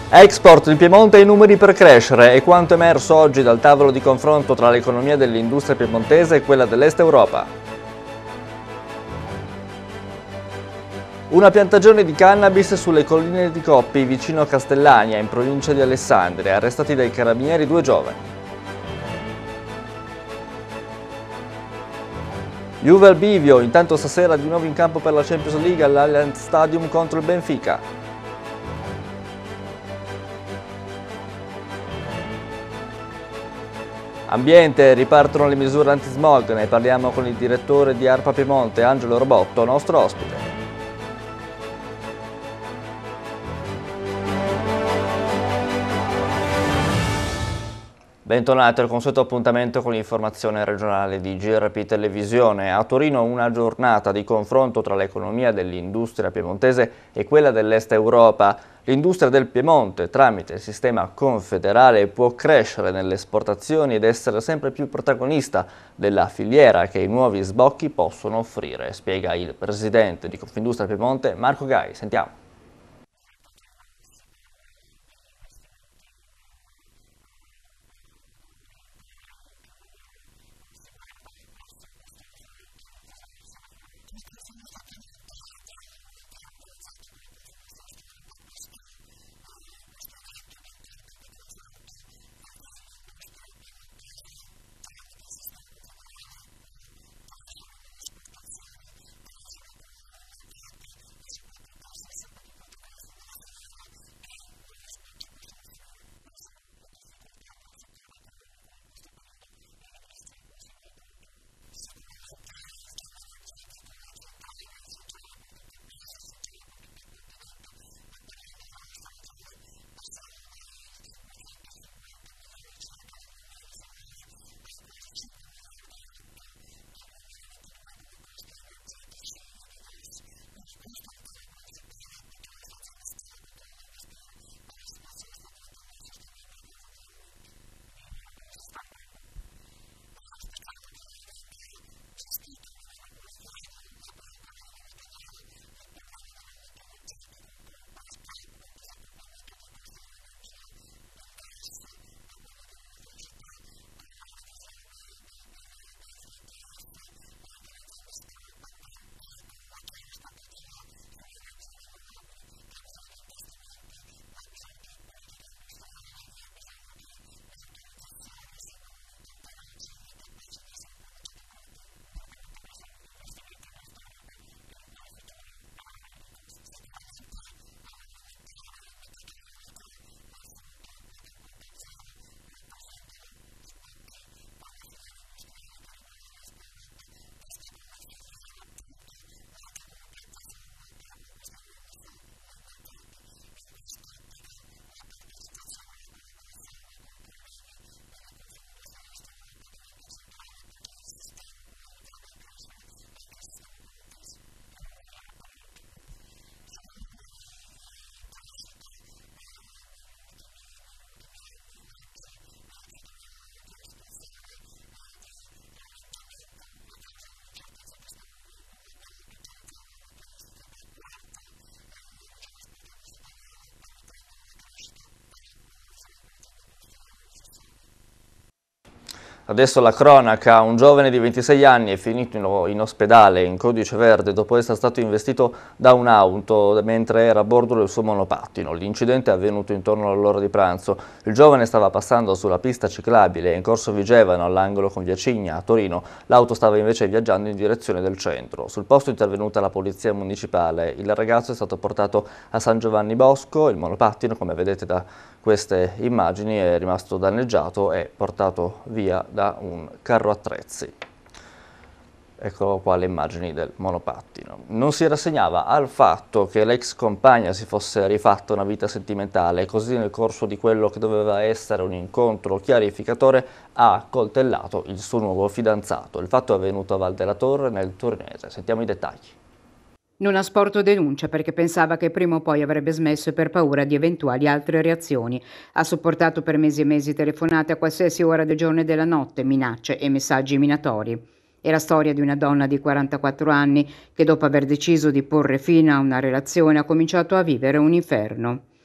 Export, il Piemonte ha i numeri per crescere, è quanto emerso oggi dal tavolo di confronto tra l'economia dell'industria piemontese e quella dell'Est Europa. Una piantagione di cannabis sulle colline di Coppi, vicino a Castellania, in provincia di Alessandria, arrestati dai carabinieri 2 giovani. Juve al bivio, intanto stasera di nuovo in campo per la Champions League all'Allianz Stadium contro il Benfica. Ambiente, ripartono le misure anti-smog, ne parliamo con il direttore di ARPA Piemonte, Angelo Robotto, nostro ospite. Bentornati al consueto appuntamento con l'informazione regionale di GRP Televisione. A Torino una giornata di confronto tra l'economia dell'industria piemontese e quella dell'Est Europa. L'industria del Piemonte, tramite il sistema confederale, può crescere nelle esportazioni ed essere sempre più protagonista della filiera che i nuovi sbocchi possono offrire, spiega il presidente di Confindustria Piemonte, Marco Gai. Sentiamo. Adesso la cronaca, un giovane di 26 anni è finito in ospedale in codice verde dopo essere stato investito da un'auto mentre era a bordo del suo monopattino. L'incidente è avvenuto intorno all'ora di pranzo. Il giovane stava passando sulla pista ciclabile in corso Vigevano all'angolo con via Cigna a Torino. L'auto stava invece viaggiando in direzione del centro. Sul posto è intervenuta la polizia municipale. Il ragazzo è stato portato a San Giovanni Bosco. Il monopattino, come vedete da queste immagini, è rimasto danneggiato e portato via da un carro attrezzi. Ecco qua le immagini del monopattino. Non si rassegnava al fatto che l'ex compagna si fosse rifatta una vita sentimentale, così nel corso di quello che doveva essere un incontro chiarificatore ha accoltellato il suo nuovo fidanzato. Il fatto è avvenuto a Val della Torre, nel Torinese. Sentiamo i dettagli. Non ha sporto denuncia perché pensava che prima o poi avrebbe smesso per paura di eventuali altre reazioni. Ha sopportato per mesi e mesi telefonate a qualsiasi ora del giorno e della notte, minacce e messaggi minatori. È la storia di una donna di 44 anni che dopo aver deciso di porre fine a una relazione ha cominciato a vivere un inferno.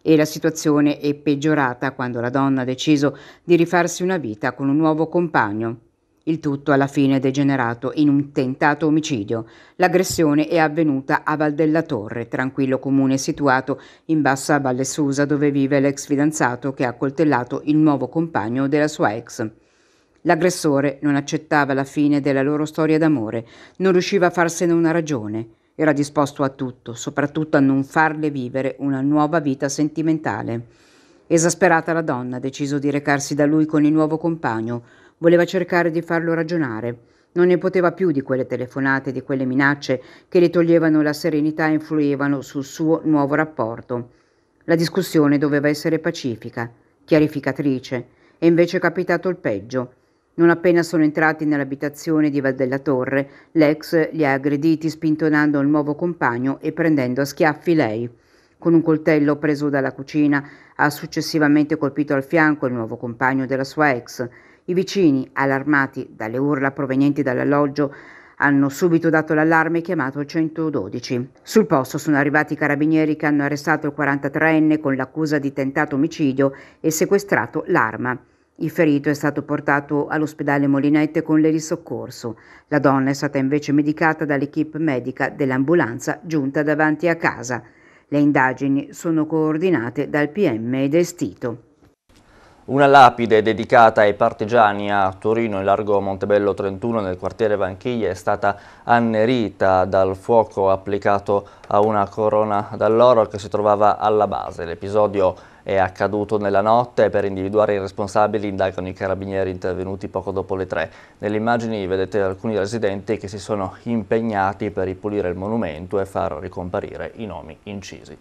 e la situazione è peggiorata quando la donna ha deciso di rifarsi una vita con un nuovo compagno. Il tutto alla fine è degenerato in un tentato omicidio. L'aggressione è avvenuta a Val della Torre, tranquillo comune situato in Bassa Valle Susa, dove vive l'ex fidanzato che ha accoltellato il nuovo compagno della sua ex. L'aggressore non accettava la fine della loro storia d'amore, non riusciva a farsene una ragione. Era disposto a tutto, soprattutto a non farle vivere una nuova vita sentimentale. Esasperata, la donna ha deciso di recarsi da lui con il nuovo compagno. Voleva cercare di farlo ragionare. Non ne poteva più di quelle telefonate, di quelle minacce che le toglievano la serenità e influivano sul suo nuovo rapporto. La discussione doveva essere pacifica, chiarificatrice, e invece è capitato il peggio. Non appena sono entrati nell'abitazione di Val della Torre, l'ex li ha aggrediti spintonando il nuovo compagno e prendendo a schiaffi lei. Con un coltello preso dalla cucina ha successivamente colpito al fianco il nuovo compagno della sua ex. I vicini, allarmati dalle urla provenienti dall'alloggio, hanno subito dato l'allarme e chiamato il 112. Sul posto sono arrivati i carabinieri che hanno arrestato il 43enne con l'accusa di tentato omicidio e sequestrato l'arma. Il ferito è stato portato all'ospedale Molinette con l'elisoccorso. La donna è stata invece medicata dall'equipe medica dell'ambulanza giunta davanti a casa. Le indagini sono coordinate dal PM ed Estito. Una lapide dedicata ai partigiani a Torino, in largo Montebello 31, nel quartiere Vanchiglia, è stata annerita dal fuoco applicato a una corona d'alloro che si trovava alla base. L'episodio è accaduto nella notte. Per individuare i responsabili indagano i carabinieri intervenuti poco dopo le 3. Nelle immagini vedete alcuni residenti che si sono impegnati per ripulire il monumento e far ricomparire i nomi incisi.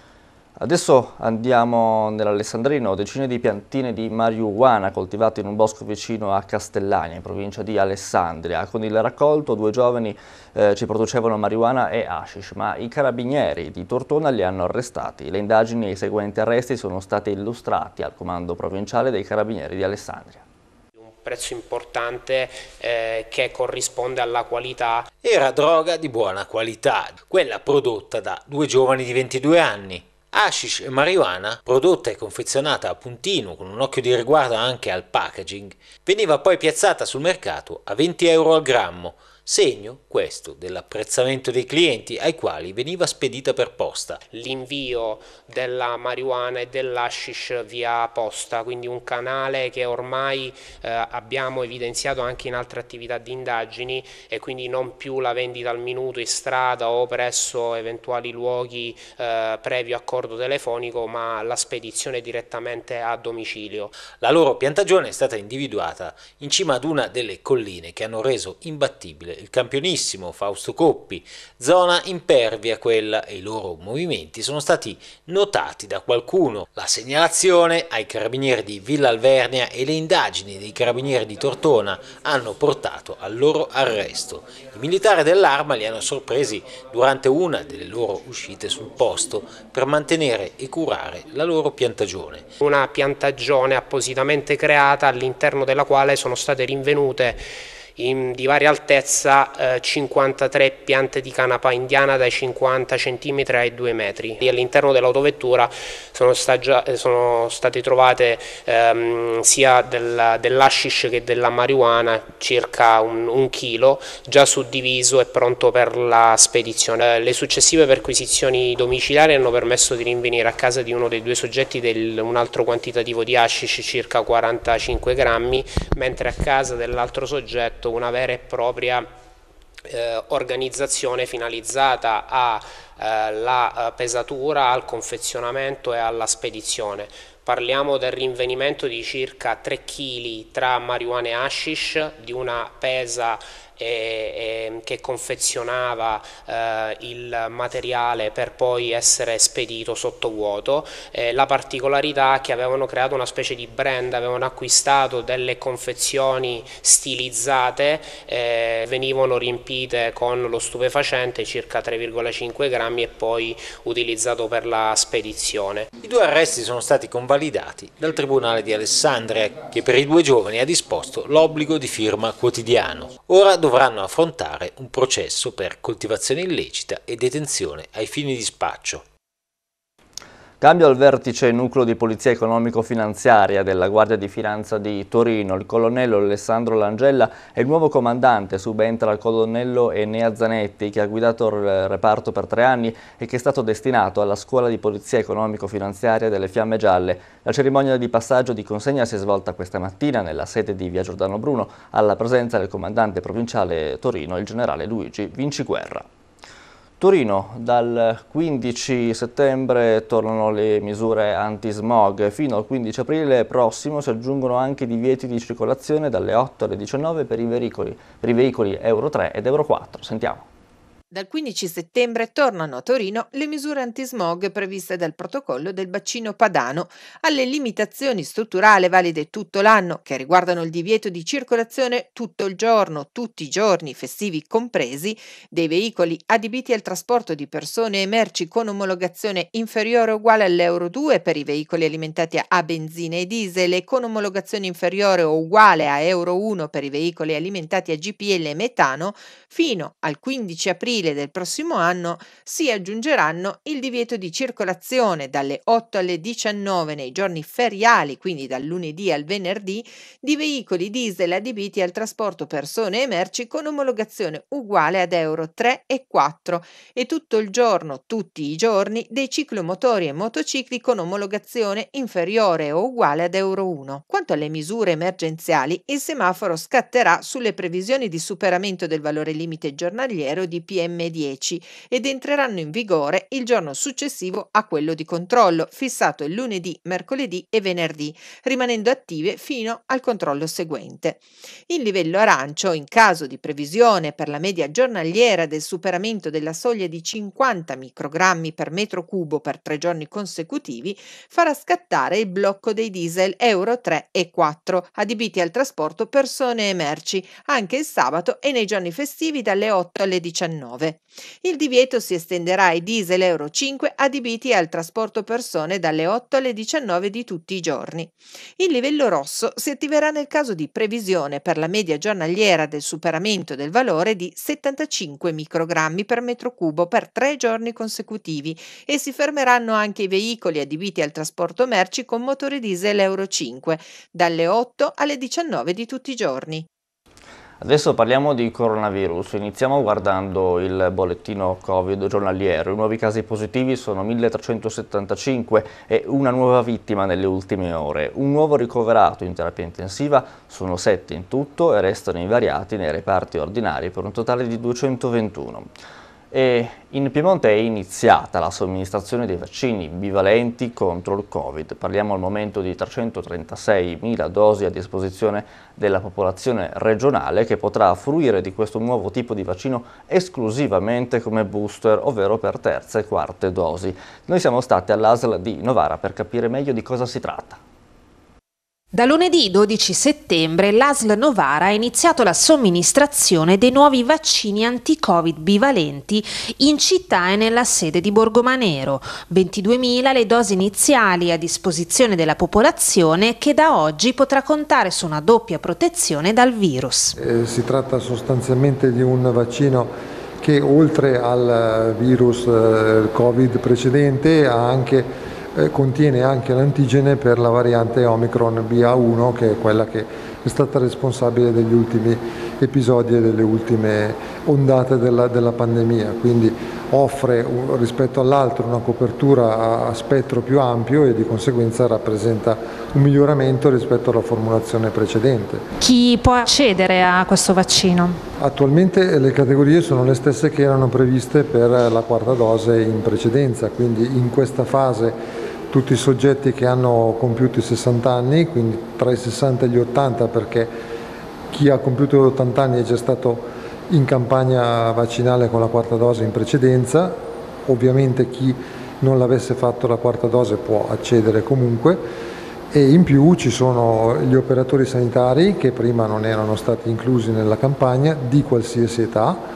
Adesso andiamo nell'Alessandrino. Decine di piantine di marijuana coltivate in un bosco vicino a Castellania, in provincia di Alessandria. Con il raccolto 2 giovani ci producevano marijuana e hashish, ma i carabinieri di Tortona li hanno arrestati. Le indagini e i seguenti arresti sono stati illustrati al comando provinciale dei carabinieri di Alessandria. Un prezzo importante che corrisponde alla qualità. Era droga di buona qualità, quella prodotta da 2 giovani di 22 anni. Hashish e marijuana, prodotta e confezionata a puntino con un occhio di riguardo anche al packaging, veniva poi piazzata sul mercato a 20 euro al grammo, segno questo dell'apprezzamento dei clienti ai quali veniva spedita per posta. L'invio della marijuana e dell'hashish via posta, quindi un canale che ormai abbiamo evidenziato anche in altre attività di indagini, e quindi non più la vendita al minuto in strada o presso eventuali luoghi previo accordo telefonico, ma la spedizione direttamente a domicilio. La loro piantagione è stata individuata in cima ad una delle colline che hanno reso imbattibile il campionissimo Fausto Coppi, zona impervia quella, e i loro movimenti sono stati notati da qualcuno. La segnalazione ai carabinieri di Villa Alvernia e le indagini dei carabinieri di Tortona hanno portato al loro arresto. I militari dell'Arma li hanno sorpresi durante una delle loro uscite sul posto per mantenere e curare la loro piantagione. Una piantagione appositamente creata all'interno della quale sono state rinvenute di varia altezza 53 piante di canapa indiana dai 50 cm ai 2 metri. E all'interno dell'autovettura sono state trovate sia dell'hashish che della marijuana, circa un chilo, già suddiviso e pronto per la spedizione. Le successive perquisizioni domiciliari hanno permesso di rinvenire a casa di uno dei 2 soggetti un altro quantitativo di hashish, circa 45 grammi, mentre a casa dell'altro soggetto una vera e propria organizzazione finalizzata alla pesatura, al confezionamento e alla spedizione. Parliamo del rinvenimento di circa 3 kg tra marijuana e hashish, di una pesa che confezionava il materiale per poi essere spedito sottovuoto. La particolarità è che avevano creato una specie di brand, avevano acquistato delle confezioni stilizzate, venivano riempite con lo stupefacente, circa 3,5 grammi, e poi utilizzato per la spedizione. I 2 arresti sono stati convalidati dal Tribunale di Alessandria, che per i 2 giovani ha disposto l'obbligo di firma quotidiano. Ora dovranno affrontare un processo per coltivazione illecita e detenzione ai fini di spaccio. Cambio al vertice nucleo di polizia economico-finanziaria della Guardia di Finanza di Torino. Il colonnello Alessandro Langella è il nuovo comandante, subentra al colonnello Enea Zanetti, che ha guidato il reparto per 3 anni e che è stato destinato alla Scuola di Polizia economico-finanziaria delle Fiamme Gialle. La cerimonia di passaggio di consegna si è svolta questa mattina nella sede di Via Giordano Bruno, alla presenza del comandante provinciale Torino, il generale Luigi Vinciguerra. Torino, dal 15 settembre tornano le misure anti-smog. Fino al 15 aprile prossimo si aggiungono anche i divieti di circolazione dalle 8 alle 19 per i veicoli Euro 3 ed Euro 4. Sentiamo. Dal 15 settembre tornano a Torino le misure antismog previste dal protocollo del bacino padano, alle limitazioni strutturali valide tutto l'anno, che riguardano il divieto di circolazione tutto il giorno, tutti i giorni, festivi compresi, dei veicoli adibiti al trasporto di persone e merci con omologazione inferiore o uguale all'Euro 2 per i veicoli alimentati a benzina e diesel e con omologazione inferiore o uguale a Euro 1 per i veicoli alimentati a GPL e metano, fino al 15 aprile del prossimo anno si aggiungeranno il divieto di circolazione dalle 8 alle 19 nei giorni feriali, quindi dal lunedì al venerdì, di veicoli diesel adibiti al trasporto persone e merci con omologazione uguale ad Euro 3 e 4 e tutto il giorno, tutti i giorni, dei ciclomotori e motocicli con omologazione inferiore o uguale ad Euro 1. Quanto alle misure emergenziali, il semaforo scatterà sulle previsioni di superamento del valore limite giornaliero di PM10 ed entreranno in vigore il giorno successivo a quello di controllo, fissato il lunedì, mercoledì e venerdì, rimanendo attive fino al controllo seguente. Il livello arancio, in caso di previsione per la media giornaliera del superamento della soglia di 50 microgrammi per metro cubo per 3 giorni consecutivi, farà scattare il blocco dei diesel Euro 3 e 4 adibiti al trasporto persone e merci anche il sabato e nei giorni festivi dalle 8 alle 19. Il divieto si estenderà ai diesel Euro 5 adibiti al trasporto persone dalle 8 alle 19 di tutti i giorni. Il livello rosso si attiverà nel caso di previsione per la media giornaliera del superamento del valore di 75 microgrammi per metro cubo per 3 giorni consecutivi e si fermeranno anche i veicoli adibiti al trasporto merci con motore diesel Euro 5 dalle 8 alle 19 di tutti i giorni. Adesso parliamo di coronavirus. Iniziamo guardando il bollettino Covid giornaliero. I nuovi casi positivi sono 1375 e una nuova vittima nelle ultime ore. Un nuovo ricoverato in terapia intensiva, sono 7 in tutto e restano invariati nei reparti ordinari per un totale di 221. E in Piemonte è iniziata la somministrazione dei vaccini bivalenti contro il Covid. Parliamo al momento di 336.000 dosi a disposizione della popolazione regionale, che potrà fruire di questo nuovo tipo di vaccino esclusivamente come booster, ovvero per terze e quarte dosi. Noi siamo stati all'ASL di Novara per capire meglio di cosa si tratta. Da lunedì 12 settembre l'ASL Novara ha iniziato la somministrazione dei nuovi vaccini anti-Covid bivalenti in città e nella sede di Borgomanero. 22.000 le dosi iniziali a disposizione della popolazione, che da oggi potrà contare su una doppia protezione dal virus. Si tratta sostanzialmente di un vaccino che, oltre al virus Covid precedente, contiene anche l'antigene per la variante Omicron BA1, che è quella che è stata responsabile degli ultimi episodi e delle ultime ondate della pandemia, quindi offre rispetto all'altro una copertura a spettro più ampio e di conseguenza rappresenta un miglioramento rispetto alla formulazione precedente. Chi può accedere a questo vaccino? Attualmente le categorie sono le stesse che erano previste per la quarta dose in precedenza, quindi in questa fase tutti i soggetti che hanno compiuto i 60 anni, quindi tra i 60 e gli 80, perché chi ha compiuto gli 80 anni è già stato in campagna vaccinale con la quarta dose in precedenza. Ovviamente chi non l'avesse fatto la quarta dose può accedere comunque, e in più ci sono gli operatori sanitari che prima non erano stati inclusi nella campagna, di qualsiasi età,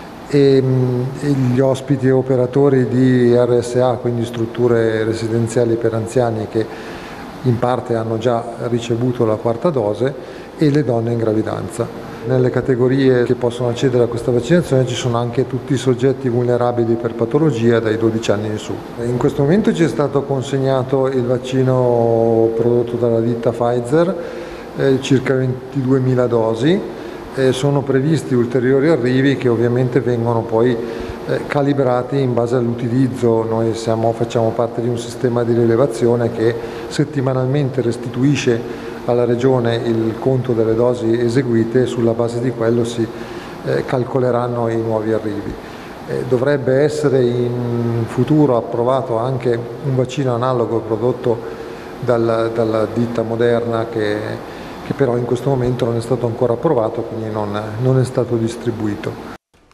e gli ospiti e operatori di RSA, quindi strutture residenziali per anziani, che in parte hanno già ricevuto la quarta dose, e le donne in gravidanza. Nelle categorie che possono accedere a questa vaccinazione ci sono anche tutti i soggetti vulnerabili per patologia dai 12 anni in su. In questo momento ci è stato consegnato il vaccino prodotto dalla ditta Pfizer, circa 22.000 dosi. Sono previsti ulteriori arrivi che ovviamente vengono poi calibrati in base all'utilizzo. Noi facciamo parte di un sistema di rilevazione che settimanalmente restituisce alla Regione il conto delle dosi eseguite e sulla base di quello si calcoleranno i nuovi arrivi. Dovrebbe essere in futuro approvato anche un vaccino analogo prodotto dalla ditta Moderna che però in questo momento non è stato ancora approvato, quindi non è stato distribuito.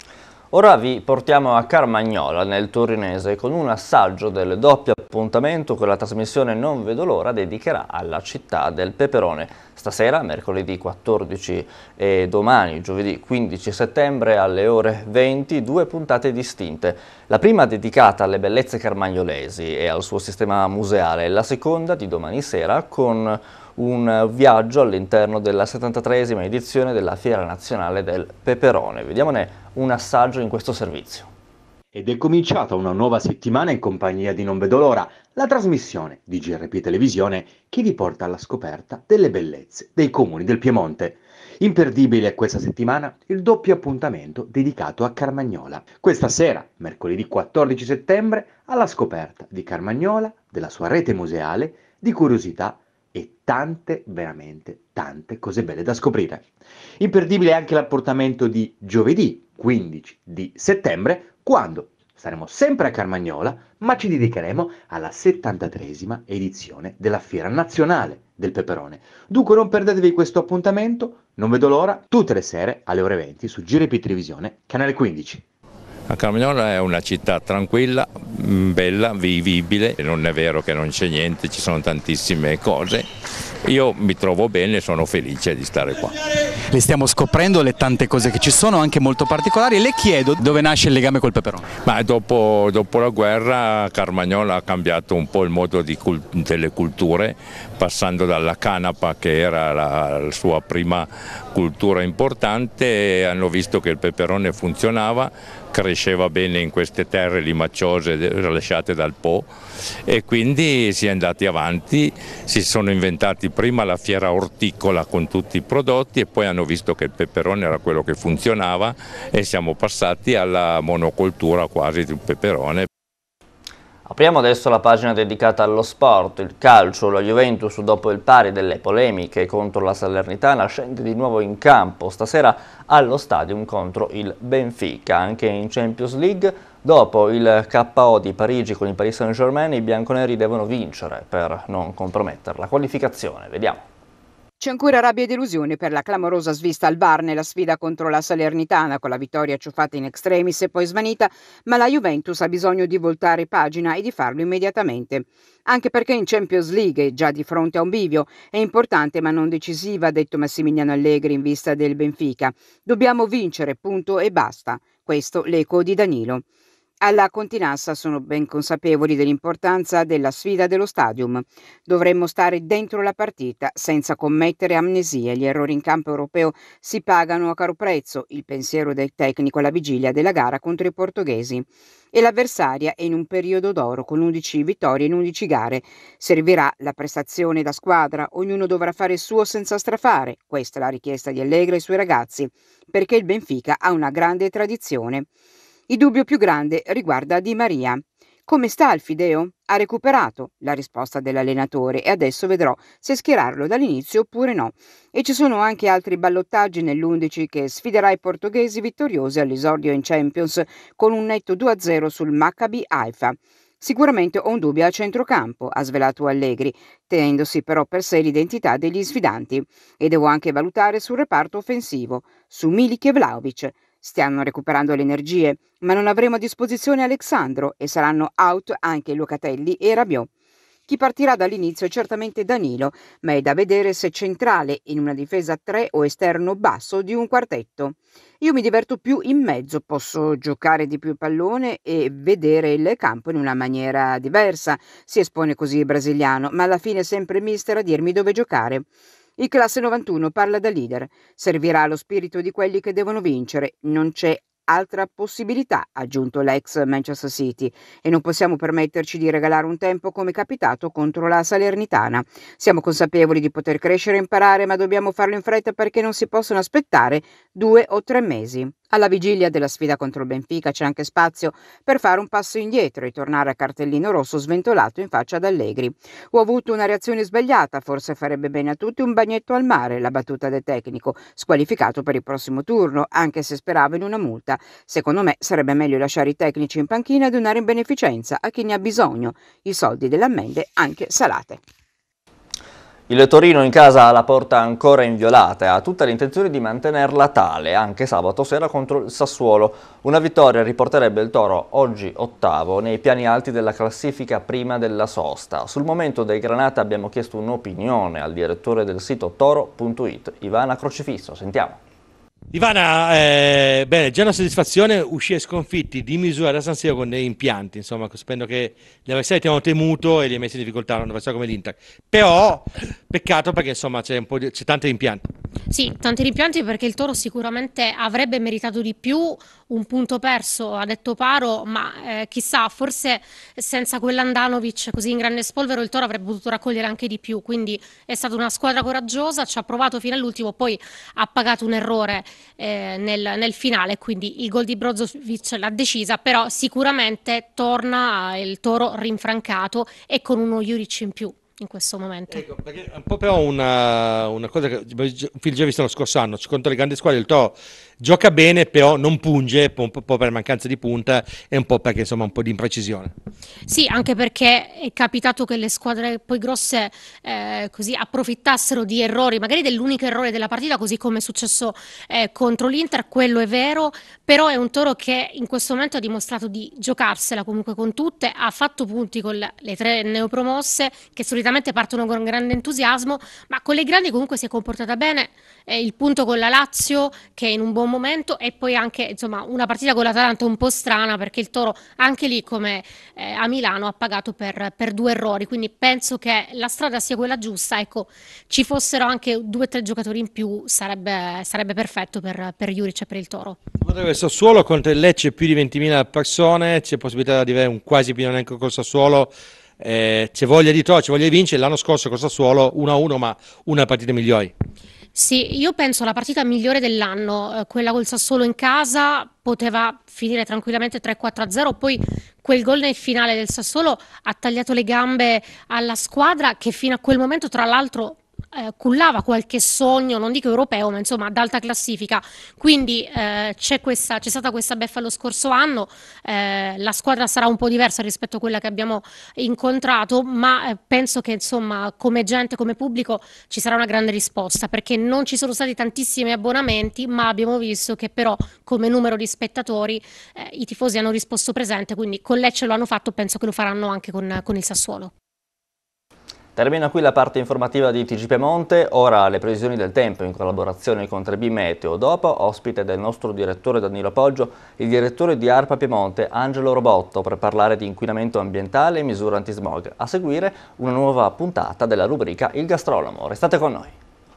Ora vi portiamo a Carmagnola, nel Torinese, con un assaggio del doppio appuntamento che la trasmissione Non Vedo l'Ora dedicherà alla città del peperone. Stasera, mercoledì 14 e domani, giovedì 15 settembre, alle ore 20, 2 puntate distinte. La prima dedicata alle bellezze carmagnolesi e al suo sistema museale, la seconda di domani sera con un viaggio all'interno della 73esima edizione della Fiera Nazionale del Peperone. Vediamone un assaggio in questo servizio. Ed è cominciata una nuova settimana in compagnia di Non Vedo l'Ora, la trasmissione di GRP Televisione che vi porta alla scoperta delle bellezze dei comuni del Piemonte. Imperdibile questa settimana il doppio appuntamento dedicato a Carmagnola. Questa sera, mercoledì 14 settembre, alla scoperta di Carmagnola, della sua rete museale, di curiosità e tante, veramente tante cose belle da scoprire. Imperdibile anche l'appuntamento di giovedì 15 di settembre, quando saremo sempre a Carmagnola, ma ci dedicheremo alla 73esima edizione della Fiera Nazionale del Peperone. Dunque non perdetevi questo appuntamento, Non Vedo l'Ora, tutte le sere alle ore 20 su GRP Televisione, canale 15. A Carmagnola è una città tranquilla, bella, vivibile, non è vero che non c'è niente, ci sono tantissime cose. Io mi trovo bene e sono felice di stare qua. Le stiamo scoprendo le tante cose che ci sono, anche molto particolari, e le chiedo dove nasce il legame col peperone. Ma dopo la guerra Carmagnola ha cambiato un po' il modo delle culture, passando dalla canapa, che era la sua prima cultura importante, e hanno visto che il peperone funzionava, cresceva bene in queste terre limacciose lasciate dal Po, e quindi si è andati avanti, si sono inventati prima la fiera orticola con tutti i prodotti e poi hanno visto che il peperone era quello che funzionava e siamo passati alla monocoltura quasi del peperone. Apriamo adesso la pagina dedicata allo sport. Il calcio, la Juventus dopo il pari delle polemiche contro la Salernitana scende di nuovo in campo stasera allo Stadium contro il Benfica. Anche in Champions League, dopo il KO di Parigi con il Paris Saint-Germain, i bianconeri devono vincere per non compromettere la qualificazione. Vediamo. C'è ancora rabbia e delusione per la clamorosa svista al VAR nella sfida contro la Salernitana, con la vittoria ciuffata in extremis e poi svanita, ma la Juventus ha bisogno di voltare pagina e di farlo immediatamente. Anche perché in Champions League, già di fronte a un bivio, è importante ma non decisiva, ha detto Massimiliano Allegri in vista del Benfica. Dobbiamo vincere, punto e basta. Questo l'eco di Danilo. Alla Continassa sono ben consapevoli dell'importanza della sfida dello Stadium. Dovremmo stare dentro la partita senza commettere amnesie. Gli errori in campo europeo si pagano a caro prezzo, il pensiero del tecnico alla vigilia della gara contro i portoghesi. E l'avversaria è in un periodo d'oro con 11 vittorie in 11 gare. Servirà la prestazione da squadra, ognuno dovrà fare il suo senza strafare. Questa è la richiesta di Allegri ai suoi ragazzi, perché il Benfica ha una grande tradizione. Il dubbio più grande riguarda Di Maria. Come sta il Fideo? Ha recuperato? La risposta dell'allenatore e adesso vedrò se schierarlo dall'inizio oppure no. E ci sono anche altri ballottaggi nell'11 che sfiderà i portoghesi vittoriosi all'esordio in Champions con un netto 2-0 sul Maccabi Haifa. Sicuramente ho un dubbio al centrocampo, ha svelato Allegri, tenendosi però per sé l'identità degli sfidanti. E devo anche valutare sul reparto offensivo, su Milik e Vlahovic. Stiano recuperando le energie, ma non avremo a disposizione Alexandro e saranno out anche Locatelli e Rabiot. Chi partirà dall'inizio è certamente Danilo, ma è da vedere se centrale in una difesa 3 o esterno basso di un quartetto. Io mi diverto più in mezzo, posso giocare di più il pallone e vedere il campo in una maniera diversa. Si espone così il brasiliano, ma alla fine è sempre mister a dirmi dove giocare. Il classe 91 parla da leader. Servirà lo spirito di quelli che devono vincere. Non c'è altra possibilità, ha aggiunto l'ex Manchester City, e non possiamo permetterci di regalare un tempo come capitato contro la Salernitana. Siamo consapevoli di poter crescere e imparare, ma dobbiamo farlo in fretta perché non si possono aspettare 2 o 3 mesi. Alla vigilia della sfida contro il Benfica c'è anche spazio per fare un passo indietro e tornare a cartellino rosso sventolato in faccia ad Allegri. Ho avuto una reazione sbagliata, forse farebbe bene a tutti un bagnetto al mare, la battuta del tecnico, squalificato per il prossimo turno, anche se sperava in una multa. Secondo me sarebbe meglio lasciare i tecnici in panchina e donare in beneficenza a chi ne ha bisogno, i soldi delle ammende anche salate. Il Torino in casa ha la porta ancora inviolata e ha tutta l'intenzione di mantenerla tale anche sabato sera contro il Sassuolo. Una vittoria riporterebbe il Toro oggi ottavo nei piani alti della classifica prima della sosta. Sul momento del Granata abbiamo chiesto un'opinione al direttore del sito toro.it, Ivana Crocifisso. Sentiamo. Ivana, bene, già una soddisfazione uscire sconfitti di misura da San Siro con dei impianti, insomma, sapendo che gli avversari ti hanno temuto e li hai messi in difficoltà, un avversario come l'Inter. Però, peccato perché insomma c'è tanti rimpianti. Sì, tanti rimpianti perché il Toro sicuramente avrebbe meritato di più, un punto perso, ha detto Paro, ma chissà, forse senza quell'Andanovic così in grande spolvero il Toro avrebbe potuto raccogliere anche di più, quindi è stata una squadra coraggiosa, ci ha provato fino all'ultimo, poi ha pagato un errore nel finale, quindi il gol di Brozovic l'ha decisa, però sicuramente torna il Toro rinfrancato e con uno Juric in più in questo momento. Ecco, perché è un po' però una cosa che abbiamo già visto lo scorso anno, contro le grandi squadre il Toro gioca bene, però non punge, un po' per mancanza di punta e un po' perché insomma un po' di imprecisione. Sì, anche perché è capitato che le squadre poi grosse così approfittassero di errori, magari dell'unico errore della partita, così come è successo contro l'Inter, quello è vero, però è un Toro che in questo momento ha dimostrato di giocarsela comunque con tutte, ha fatto punti con le 3 neopromosse che solitamente partono con grande entusiasmo, ma con le grandi comunque si è comportata bene, il punto con la Lazio che è in un buon momento e poi anche insomma una partita con l'Atalanta un po' strana perché il Toro anche lì come a Milano ha pagato per 2 errori, quindi penso che la strada sia quella giusta, ecco, ci fossero anche 2 o 3 giocatori in più sarebbe perfetto per Juric e per il Toro. Il Sassuolo contro il Lecce più di 20.000 persone, c'è possibilità di avere un quasi pieno elenco col Sassuolo, c'è voglia di Toro, c'è voglia di vincere, l'anno scorso col Sassuolo 1-1 ma una delle partite migliori. Sì, io penso la partita migliore dell'anno, quella col Sassuolo in casa, poteva finire tranquillamente 3-4-0, poi quel gol nel finale del Sassuolo ha tagliato le gambe alla squadra che fino a quel momento tra l'altro cullava qualche sogno, non dico europeo, ma insomma ad alta classifica, quindi c'è stata questa beffa lo scorso anno, la squadra sarà un po' diversa rispetto a quella che abbiamo incontrato, ma penso che insomma come gente, come pubblico ci sarà una grande risposta, perché non ci sono stati tantissimi abbonamenti, ma abbiamo visto che però come numero di spettatori i tifosi hanno risposto presente, quindi con Lecce lo hanno fatto, penso che lo faranno anche con il Sassuolo. Termina qui la parte informativa di TG Piemonte, ora le previsioni del tempo in collaborazione con 3B Meteo. Dopo, ospite del nostro direttore Danilo Poggio, il direttore di ARPA Piemonte Angelo Robotto per parlare di inquinamento ambientale e misure antismog. A seguire una nuova puntata della rubrica Il Gastronomo. Restate con noi.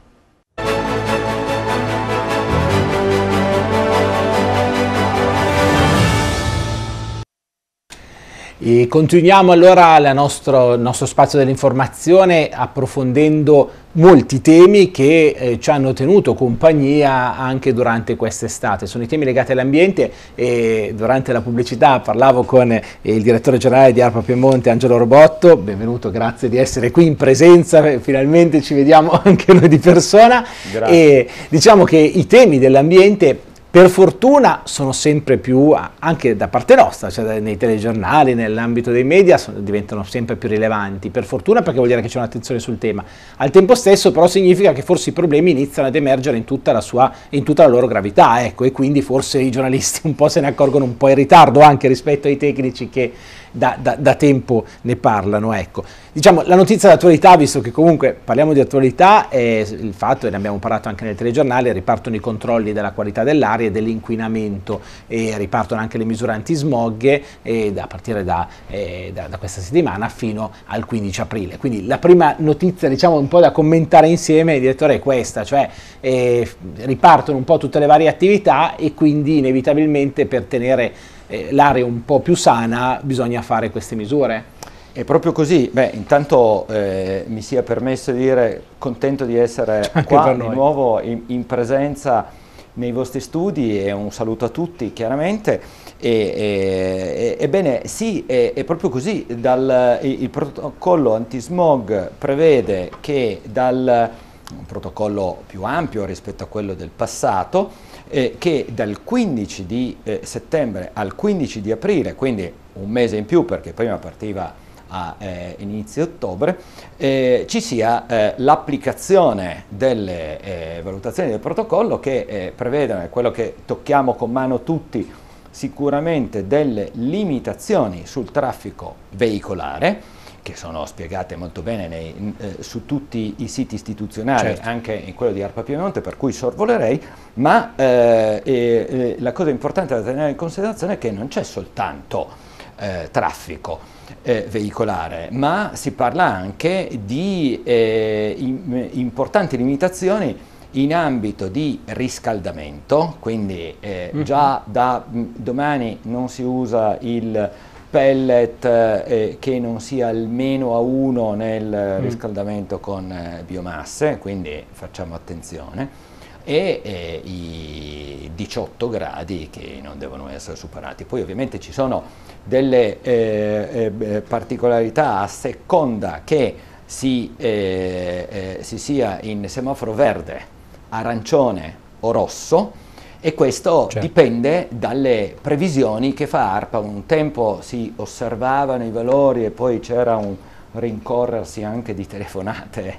E continuiamo allora il nostro spazio dell'informazione approfondendo molti temi che ci hanno tenuto compagnia anche durante quest'estate. Sono i temi legati all'ambiente e durante la pubblicità parlavo con il direttore generale di ARPA Piemonte Angelo Robotto. Benvenuto, grazie di essere qui in presenza, finalmente ci vediamo anche noi di persona. Grazie. E diciamo che i temi dell'ambiente per fortuna sono sempre più, anche da parte nostra, cioè nei telegiornali, nell'ambito dei media, diventano sempre più rilevanti. Per fortuna perché vuol dire che c'è un'attenzione sul tema. Al tempo stesso però significa che forse i problemi iniziano ad emergere in tutta la loro gravità, ecco, e quindi forse i giornalisti un po' se ne accorgono un po' in ritardo anche rispetto ai tecnici che da tempo ne parlano. Ecco. Diciamo, la notizia d'attualità, visto che comunque parliamo di attualità, è il fatto, e ne abbiamo parlato anche nel telegiornale, ripartono i controlli della qualità dell'aria e dell'inquinamento, e ripartono anche le misure antismog a partire da questa settimana fino al 15 aprile. Quindi la prima notizia, diciamo, un po' da commentare insieme, direttore, è questa, cioè ripartono un po' tutte le varie attività e quindi inevitabilmente per tenere l'aria un po' più sana bisogna fare queste misure. È proprio così. Beh, intanto mi sia permesso di dire, contento di essere qua di nuovo in presenza nei vostri studi, e un saluto a tutti chiaramente. Ebbene sì, è proprio così. Il protocollo antismog prevede che un protocollo più ampio rispetto a quello del passato, che dal 15 di settembre al 15 di aprile, quindi un mese in più perché prima partiva a inizio ottobre, ci sia l'applicazione delle valutazioni del protocollo che prevedono, quello che tocchiamo con mano tutti, sicuramente delle limitazioni sul traffico veicolare, che sono spiegate molto bene su tutti i siti istituzionali, certo, anche in quello di ARPA Piemonte, per cui sorvolerei, ma la cosa importante da tenere in considerazione è che non c'è soltanto traffico veicolare, ma si parla anche di importanti limitazioni in ambito di riscaldamento, quindi già da domani non si usa il pellet che non sia almeno a 1 nel riscaldamento con biomasse, quindi facciamo attenzione, e i 18 gradi che non devono essere superati. Poi ovviamente ci sono delle particolarità a seconda che si sia in semaforo verde, arancione o rosso, e questo dipende dalle previsioni che fa ARPA. Un tempo si osservavano i valori e poi c'era un rincorrersi anche di telefonate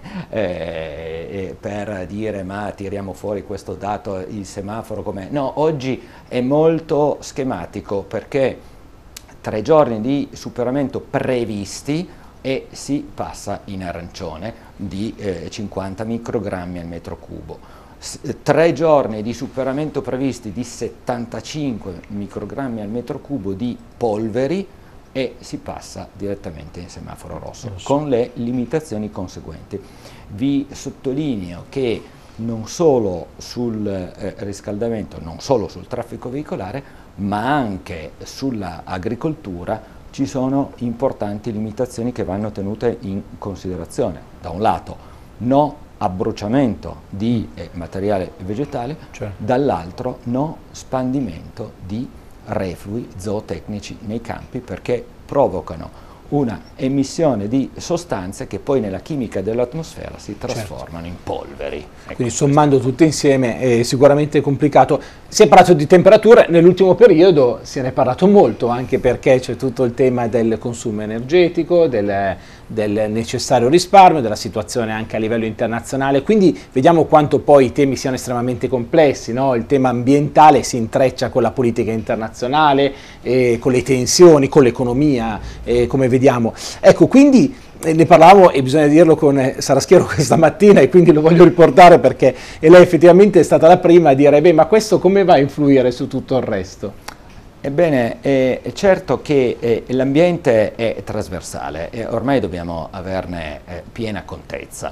per dire ma tiriamo fuori questo dato, il semaforo com'è. No, oggi è molto schematico perché 3 giorni di superamento previsti e si passa in arancione di 50 microgrammi al metro cubo. 3 giorni di superamento previsti di 75 microgrammi al metro cubo di polveri e si passa direttamente in semaforo rosso, con le limitazioni conseguenti. Vi sottolineo che non solo sul riscaldamento, non solo sul traffico veicolare, ma anche sull'agricoltura ci sono importanti limitazioni che vanno tenute in considerazione. Da un lato, no abbruciamento di materiale vegetale, dall'altro no spandimento di reflui zootecnici nei campi, perché provocano una emissione di sostanze che poi nella chimica dell'atmosfera si trasformano in polveri. Ecco, quindi sommando tutte insieme è sicuramente complicato. Si è parlato di temperature, nell'ultimo periodo se ne è parlato molto, anche perché c'è tutto il tema del consumo energetico, del necessario risparmio, della situazione anche a livello internazionale, quindi vediamo quanto poi i temi siano estremamente complessi, no? Il tema ambientale si intreccia con la politica internazionale, con le tensioni, con l'economia, come vediamo. Ecco, quindi ne parlavamo, e bisogna dirlo, con Saraschiero questa mattina, e quindi lo voglio riportare perché lei effettivamente è stata la prima a dire beh, ma questo come va a influire su tutto il resto? Ebbene, è certo che l'ambiente è trasversale e ormai dobbiamo averne piena contezza.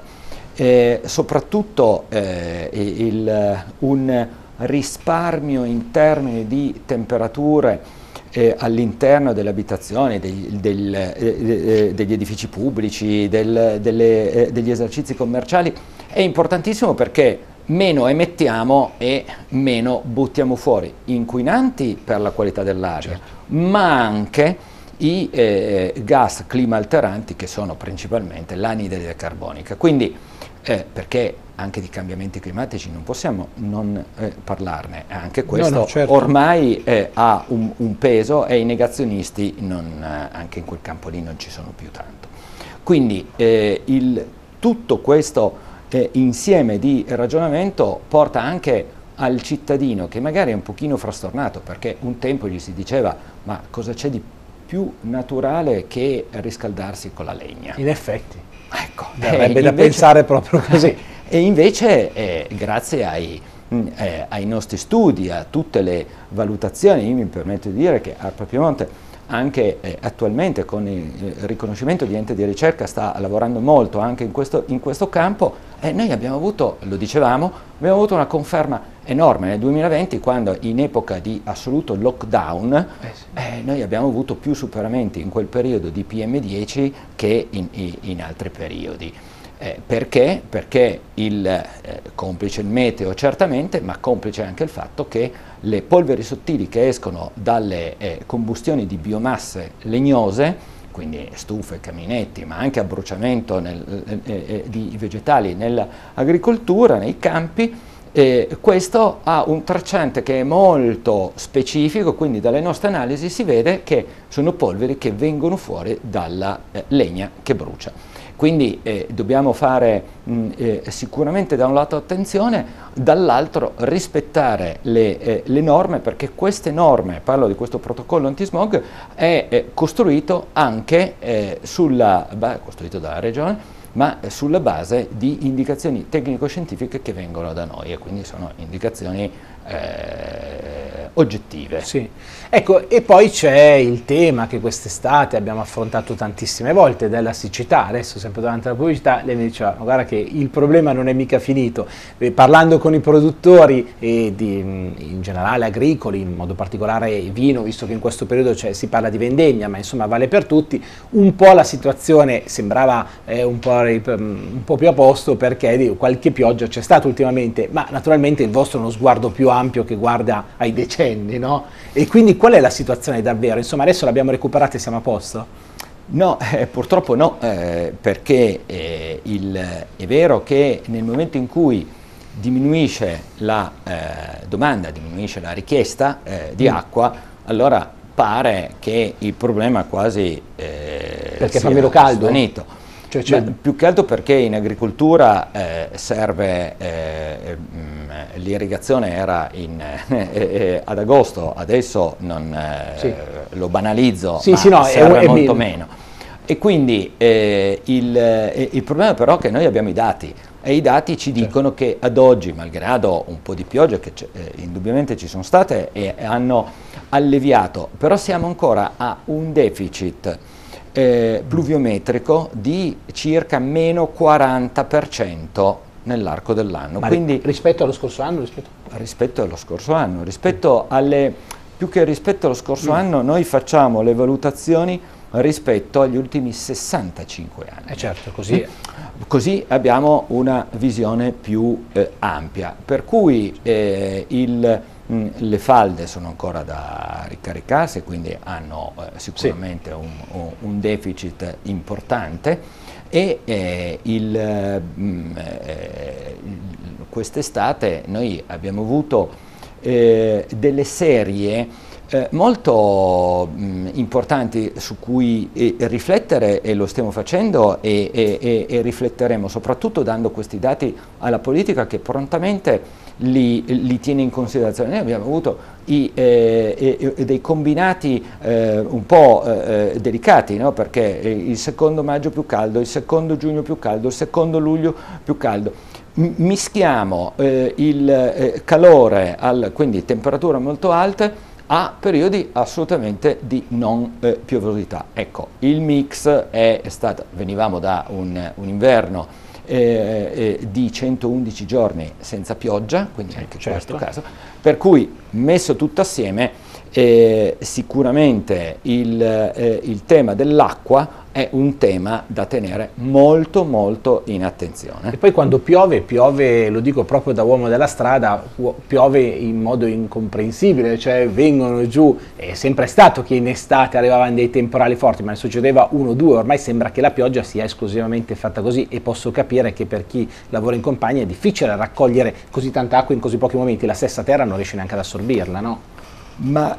Soprattutto un risparmio in termini di temperature all'interno delle abitazioni, degli edifici pubblici, degli esercizi commerciali è importantissimo, perché meno emettiamo e meno buttiamo fuori inquinanti per la qualità dell'aria, ma anche i gas climalteranti, che sono principalmente l'anidride carbonica. Quindi perché anche di cambiamenti climatici non possiamo non parlarne, anche questo ormai ha un peso, e i negazionisti anche in quel campo lì non ci sono più tanto. Quindi tutto questo insieme di ragionamento porta anche al cittadino, che magari è un pochino frastornato, perché un tempo gli si diceva ma cosa c'è di più naturale che riscaldarsi con la legna. In effetti, ecco, verrebbe da pensare proprio così. E invece grazie ai nostri studi, a tutte le valutazioni, io mi permetto di dire che ARPA Piemonte anche attualmente con il riconoscimento di ente di ricerca sta lavorando molto anche in questo campo, e noi abbiamo avuto, lo dicevamo, abbiamo avuto una conferma enorme nel 2020, quando in epoca di assoluto lockdown noi abbiamo avuto più superamenti in quel periodo di PM10 che in altri periodi. Perché? Perché complice il meteo certamente, ma complice anche il fatto che le polveri sottili che escono dalle combustioni di biomasse legnose, quindi stufe, caminetti, ma anche abbruciamento di vegetali nell'agricoltura, nei campi, questo ha un tracciante che è molto specifico, quindi dalle nostre analisi si vede che sono polveri che vengono fuori dalla legna che brucia. Quindi dobbiamo fare sicuramente da un lato attenzione, dall'altro rispettare le norme, perché queste norme, parlo di questo protocollo antismog, è costruito anche costruito dalla Regione, ma sulla base di indicazioni tecnico-scientifiche che vengono da noi, e quindi sono indicazioni oggettive. Sì. Ecco, e poi c'è il tema che quest'estate abbiamo affrontato tantissime volte, della siccità. Adesso, sempre durante la pubblicità, lei mi diceva: guarda che il problema non è mica finito. Parlando con i produttori in generale agricoli, in modo particolare vino, visto che in questo periodo si parla di vendemmia, ma insomma vale per tutti, un po' la situazione sembrava un po' più a posto, perché qualche pioggia c'è stata ultimamente, ma naturalmente il vostro è uno sguardo più ampio che guarda ai decenni, no? E quindi qual è la situazione davvero? Insomma, adesso l'abbiamo recuperata e siamo a posto? No, purtroppo no, perché è vero che nel momento in cui diminuisce la domanda, diminuisce la richiesta di acqua, allora pare che il problema quasi perché fa meno caldo? Svanito. Più che altro perché in agricoltura serve, l'irrigazione era ad agosto, adesso lo banalizzo, ma serve molto meno. E quindi il problema però è che noi abbiamo i dati, e i dati ci dicono che ad oggi, malgrado un po' di piogge che indubbiamente ci sono state e hanno alleviato, però siamo ancora a un deficit pluviometrico di circa meno 40% nell'arco dell'anno. Quindi rispetto allo scorso anno? Rispetto allo scorso anno, più che rispetto allo scorso anno, noi facciamo le valutazioni rispetto agli ultimi 65 anni. Certo, così abbiamo una visione più ampia, per cui le falde sono ancora da ricaricarsi, quindi hanno sicuramente un deficit importante, e quest'estate noi abbiamo avuto delle serie molto importanti su cui riflettere, e lo stiamo facendo, e rifletteremo soprattutto dando questi dati alla politica, che prontamente li tiene in considerazione. Noi abbiamo avuto dei combinati un po' delicati, no? Perché il secondo maggio più caldo, il secondo giugno più caldo, il secondo luglio più caldo. Mischiamo il calore, quindi temperature molto alte, a periodi assolutamente di non piovosità. Ecco, il mix è stato, venivamo da un inverno di 111 giorni senza pioggia, quindi anche in questo caso, per cui messo tutto assieme sicuramente il tema dell'acqua è un tema da tenere molto molto in attenzione. E poi quando piove, lo dico proprio da uomo della strada, piove in modo incomprensibile, cioè vengono giù, è sempre stato che in estate arrivavano dei temporali forti, ma ne succedeva 1 o 2, ormai sembra che la pioggia sia esclusivamente fatta così, e posso capire che per chi lavora in campagna è difficile raccogliere così tanta acqua in così pochi momenti, la stessa terra non riesce neanche ad assorbirla, no? Ma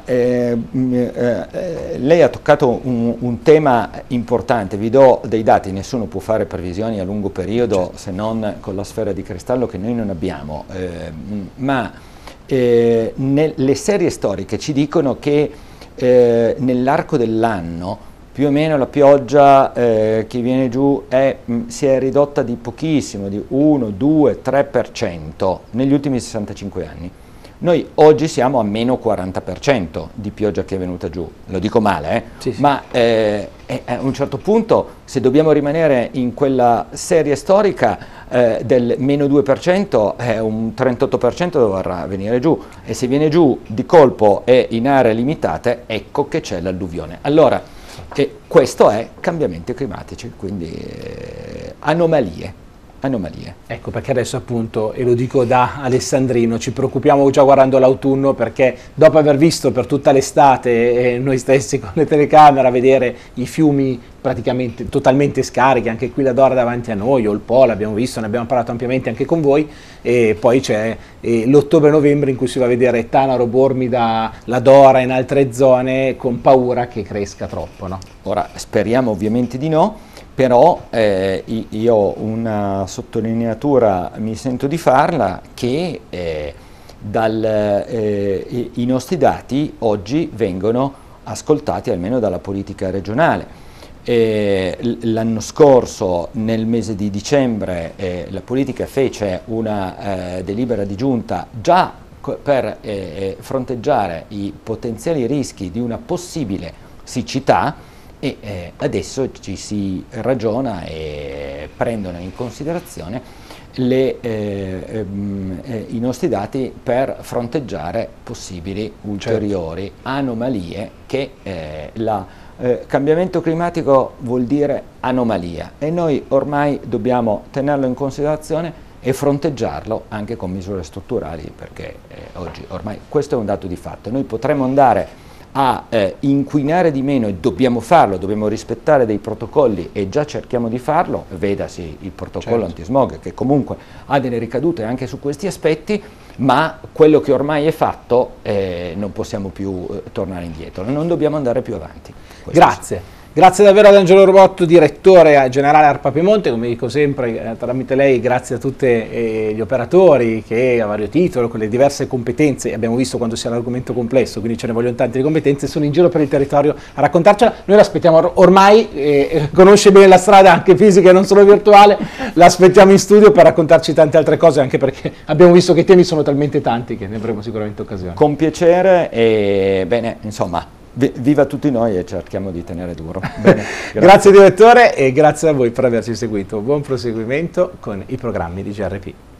lei ha toccato un tema importante, vi do dei dati, nessuno può fare previsioni a lungo periodo se non con la sfera di cristallo che noi non abbiamo, ma le serie storiche ci dicono che nell'arco dell'anno più o meno la pioggia che viene giù si è ridotta di pochissimo, di 1, 2, 3% negli ultimi 65 anni. Noi oggi siamo a meno 40% di pioggia che è venuta giù, lo dico male, sì, sì. Ma a un certo punto, se dobbiamo rimanere in quella serie storica del meno 2%, un 38% dovrà venire giù, e se viene giù di colpo e in aree limitate, ecco che c'è l'alluvione. Allora, questo è cambiamenti climatici, quindi anomalie. Ecco perché adesso appunto, e lo dico da alessandrino, ci preoccupiamo già guardando l'autunno, perché dopo aver visto per tutta l'estate noi stessi con le telecamere a vedere i fiumi praticamente totalmente scarichi, anche qui la Dora davanti a noi, o il Po l'abbiamo visto, ne abbiamo parlato ampiamente anche con voi, e poi c'è l'ottobre-novembre in cui si va a vedere Tanaro, Bormida, la Dora in altre zone, con paura che cresca troppo, no? Ora speriamo ovviamente di no, però io una sottolineatura mi sento di farla, che i nostri dati oggi vengono ascoltati almeno dalla politica regionale. L'anno scorso, nel mese di dicembre, la politica fece una delibera di giunta già per fronteggiare i potenziali rischi di una possibile siccità, e adesso ci si ragiona e prendono in considerazione i nostri dati per fronteggiare possibili ulteriori anomalie, che cambiamento climatico vuol dire anomalia, e noi ormai dobbiamo tenerlo in considerazione e fronteggiarlo anche con misure strutturali, perché oggi ormai questo è un dato di fatto. Noi potremmo andare a inquinare di meno, e dobbiamo farlo, dobbiamo rispettare dei protocolli, e già cerchiamo di farlo, vedasi il protocollo antismog, che comunque ha delle ricadute anche su questi aspetti, ma quello che ormai è fatto non possiamo più tornare indietro, non dobbiamo andare più avanti. Grazie. Grazie davvero ad Angelo Robotto, direttore generale ARPA Piemonte. Come dico sempre, tramite lei, grazie a tutti gli operatori che a vario titolo, con le diverse competenze, abbiamo visto quando sia l'argomento complesso, quindi ce ne vogliono tante di competenze, sono in giro per il territorio a raccontarcela. Noi l'aspettiamo ormai, conosce bene la strada anche fisica e non solo virtuale, l'aspettiamo in studio per raccontarci tante altre cose, anche perché abbiamo visto che i temi sono talmente tanti che ne avremo sicuramente occasione. Con piacere, e bene, insomma, viva tutti noi e cerchiamo di tenere duro. Bene, grazie direttore, e grazie a voi per averci seguito. Buon proseguimento con i programmi di GRP.